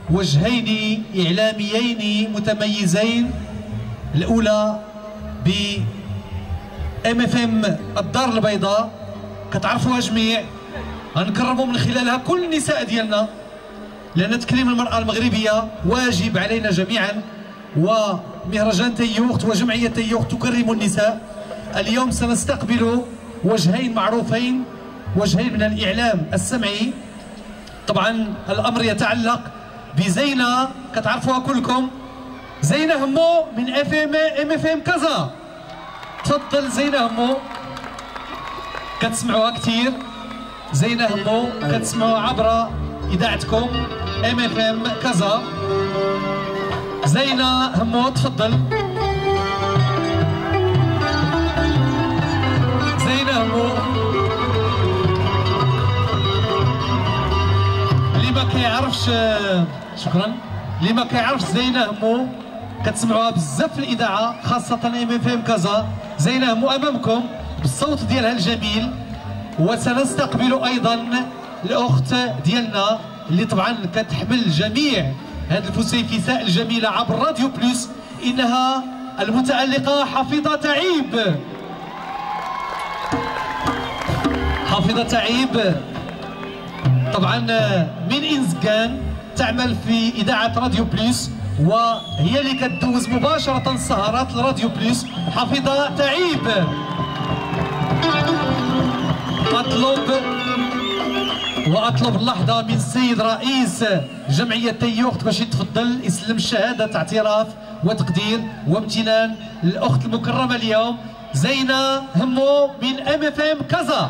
وجهين إعلاميين متميزين. الأولى ب MFM الدار البيضاء، كتعرفوها جميع، غنكرموا من خلالها كل النساء ديالنا، لأن تكريم المرأة المغربية واجب علينا جميعا، ومهرجان تيوخت وجمعية تيوخت تكرم النساء. اليوم سنستقبل وجهين معروفين، وجهين من الإعلام السمعي. طبعا الأمر يتعلق بزينة، كتعرفوها كلكم، زينة همو من MFM كازا. تفضل زينة همو، كتسمعوها كثير. زينة همو كتسمعوها عبر إذاعتكم MFM كازا. زينة همو تفضل. زينة همو اللي ما كيعرفش، شكرا، اللي ما كيعرفش زينة همو كتسمعوها بزاف في الإذاعة، خاصة MFM كازا. زينة همو أمامكم بالصوت ديالها الجميل. وسنستقبل أيضا الأخت ديالنا اللي طبعا كتحمل جميع هذه الفسيفساء الجميلة عبر راديو بلوس، إنها المتألقة حفيظة تعيب. حفيظة تعيب طبعا من إنزكان، تعمل في إذاعة راديو بلوس، وهي اللي كتدوز مباشرة سهرات الراديو بلوس. حفيظة تعيب، أطلب اللحظة من السيد رئيس جمعية تيوخت باش يتفضل يسلم الشهادة اعتراف وتقدير وامتنان للأخت المكرمة اليوم زينة همو من MFM كازا.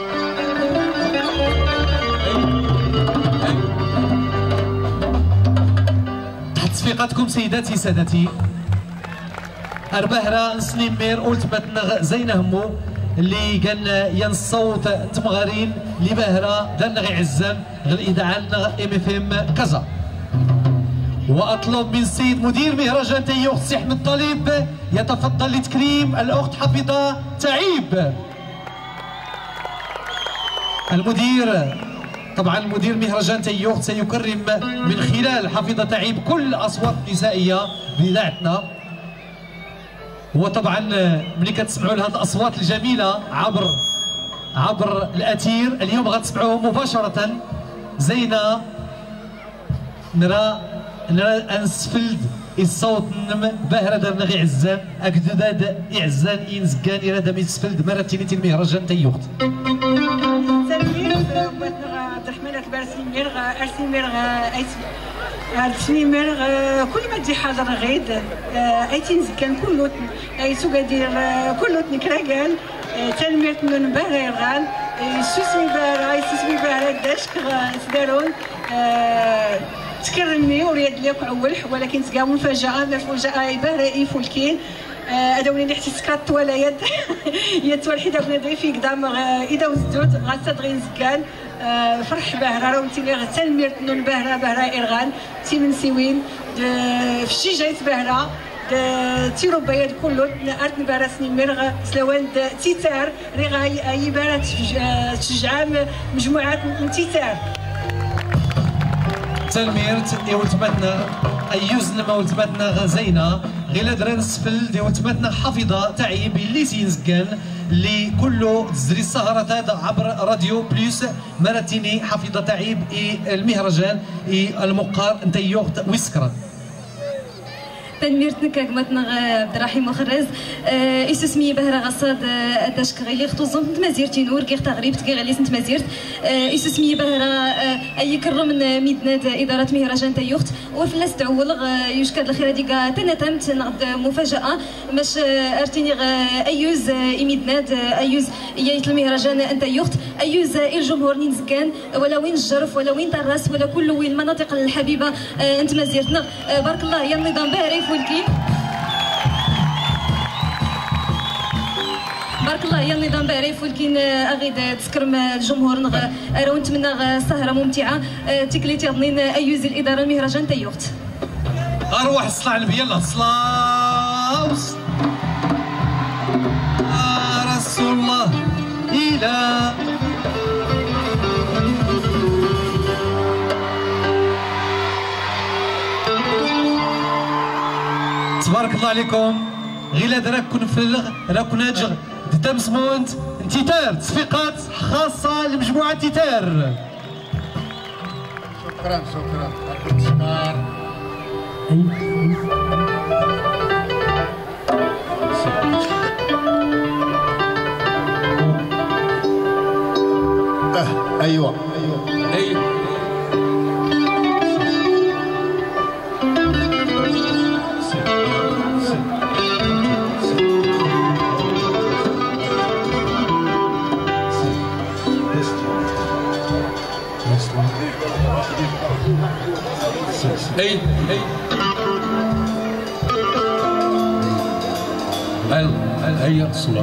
تحت صفيقتكم سيداتي سادتي، أربهرة نسنيمير قلت باتنغ زينة همو اللي كان ينصوت تمغارين لبهرة دنغي عزان غير إذاعة MFM كازا. وأطلب من السيد مدير مهرجان تيوخت سي أحمد طالب يتفضل لتكريم الأخت حفيظة تعيب. المدير طبعا مدير مهرجان تيوخت سيكرم من خلال حفيظة تعيب كل الأصوات النسائية بإذاعتنا. وطبعا ملي كتسمعوا لهذه الاصوات الجميله عبر الاثير، اليوم غتسمعوهم مباشره. زينه نرى انسفلد الصوت نم باهره درنا غي عزان اكداد اعزان انزكان الى دم يسفلد مرتين المهرجان تيوخت. سمير عبد الرحمن اكبر سمير ارسمير سمير كل ما تجي حاجه غيد ايتين زكان كله ايسو قادير كله نكراكال تنميرت من باغي غال سوسمي بارا داشك سدارون تكرمني وريد ليك عولح، ولكن تلقى مفاجاه بارا يفولكين ادوني اللي حتى سكرات ولا يد يد الحيده بنادري في قدام اذا وزدوت غتدغي زكان فرح باهره راه انت اللي غتنميرت نون باهره ارغان تي من سوين في شي جايت باهره تيرو بياد كله ارت نبارسني مرغ سلوان تيتار ريغا اي بارات تشجع مجموعات من تيتار تنميرت يولتمتنا ايوزن ما ولتمتنا زينه غير درنس في ولتمتنا حفيظه تعيب اللي زينزكان اللي كله تزري السهرات هذا عبر راديو بلوس مرتيني حفيظه تعيب المهرجان المقار نتيوخت ويسكران. تنميرتنا كاكمتنا عبد الرحيم وخراز اسمي بهرة غصاد اداشك غيلي خطوزم تمازيرتي نور كيغ تغريبت كي غالي سنت مازيرت اسمي بهرة اي كرم ميدناد اداره مهرجان تيوخت وفلاس تعولغ يشكاد الخير ديكا تنتمت نغد مفاجاه باش ارتيني ايوز ميدناد ايوز يايت المهرجان انت يوخت ايوز الجمهور نينزكان ولا وين الجرف ولا وين طراس ولا كل وين المناطق الحبيبه انت مازيرتنا بارك الله يا النظام باهري فولكي بارك الله يا النظام باهري فولكين اغيد تسكرم الجمهور راهو نتمنى سهره ممتعه تكليتي ظنين ايوز الاداره المهرجان تيوخت اروح الصلاه على النبي يلاه الصلاه رسول الله الى تبارك الله عليكم. غير راك كون فلغ راك ناجغ دتمس مونت تيتار تصفيقات خاصة لمجموعة تيتار. شكرا شكرا. ايوه هيا صلاة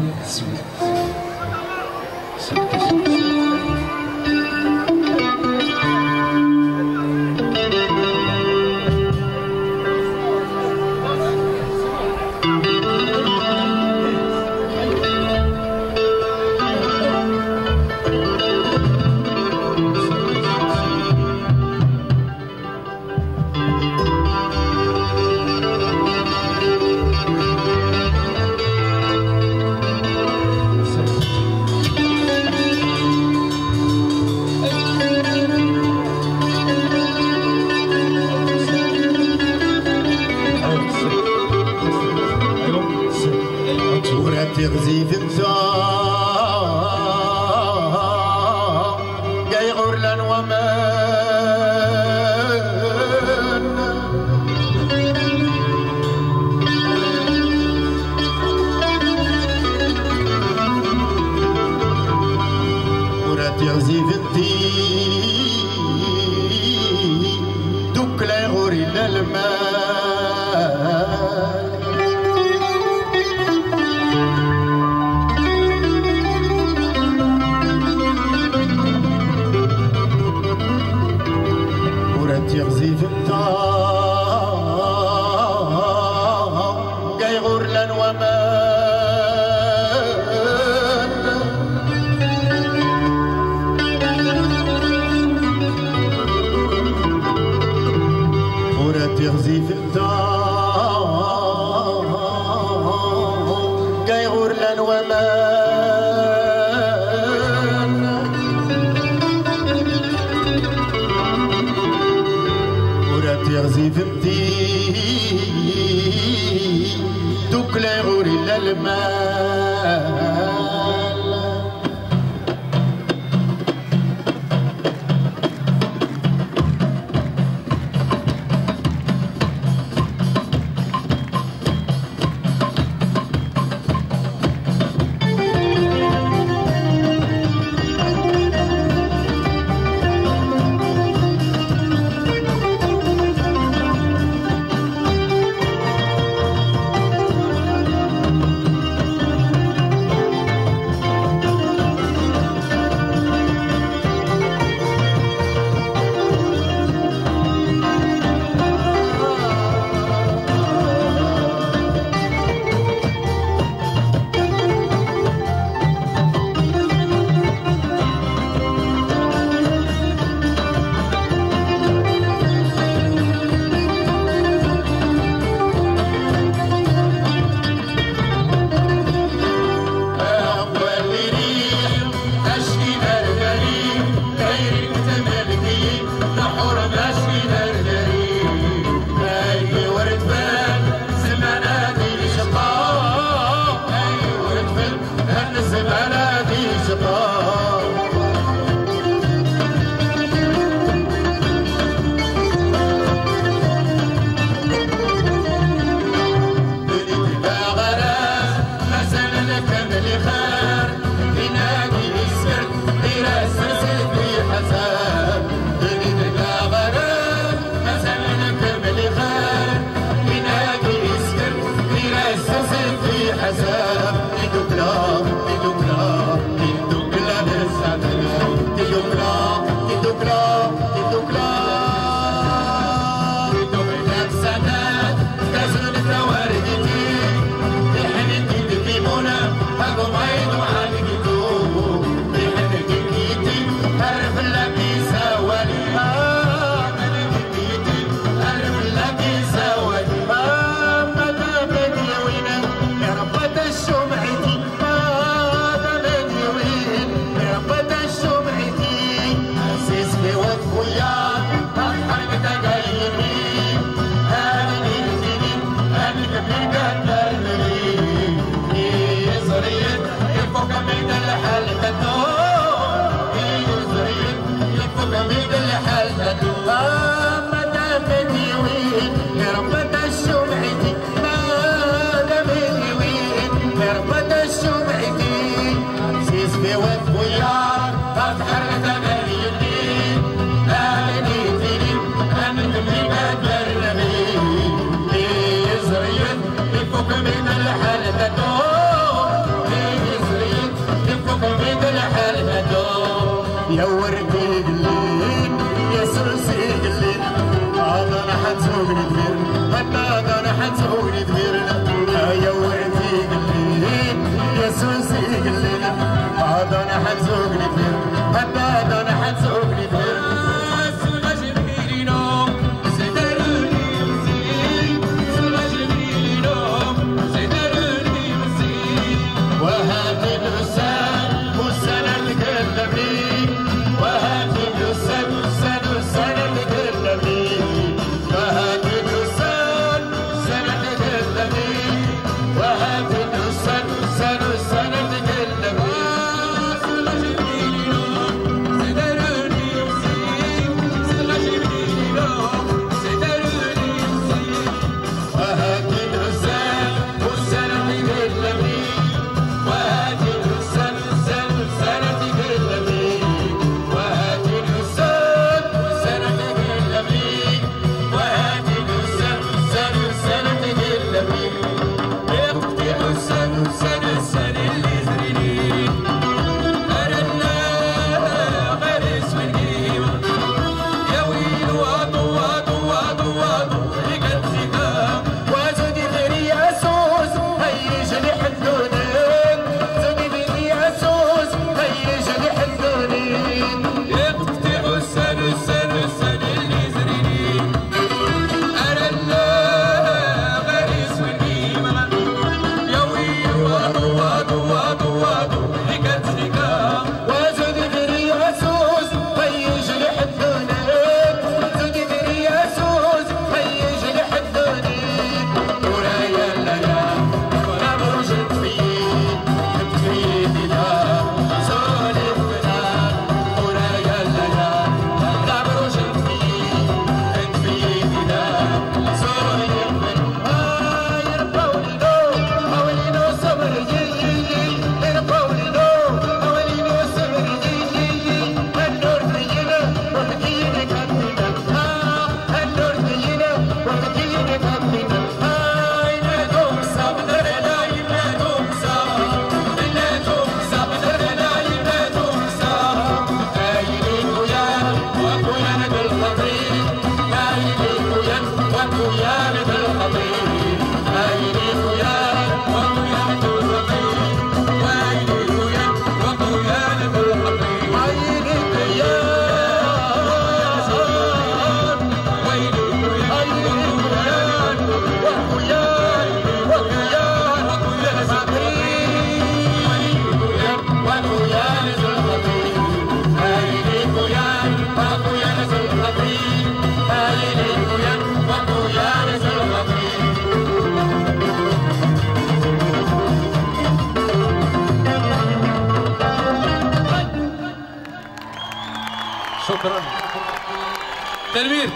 تغزي في جاي غرلا ومان ورا تغزي في دوك لا يغور إلا المال يغزي في الطاق جاي غرلا ومان ورات يغزي في الطاق جاي غرلا ومان يغزي في دوك لا يغور إلا المال حتسوقني دبيرنا هناك انا حتسوقني دبيرنا يا ورثي قلبي يا سوسي قلبي هذا انا حتسوقني دبيرنا هناك انا حتسوقني دبيرنا شكرا تنوير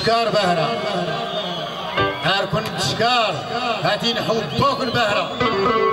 تشكار بهرة هاركن تشكار هاتي نحبوكن بهرة